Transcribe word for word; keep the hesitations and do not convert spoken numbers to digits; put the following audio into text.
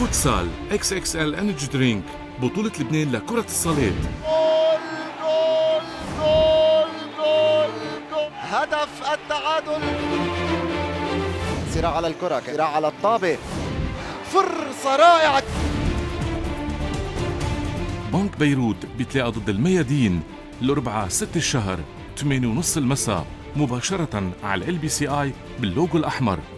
فوتسال إكس إكس إل انرجي درينك بطولة لبنان لكرة الصالات. جول جول جول جول جول هدف التعادل. صراع على الكرة، صراع على الطابة، فرصة رائعة. بنك بيروت بيتلاقى ضد الميادين الأربعاء ستة الشهر ثمانية ونص المساء مباشرة على ال بي سي اي باللوجو الأحمر.